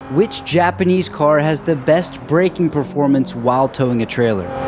Which Japanese car has the best braking performance while towing a trailer?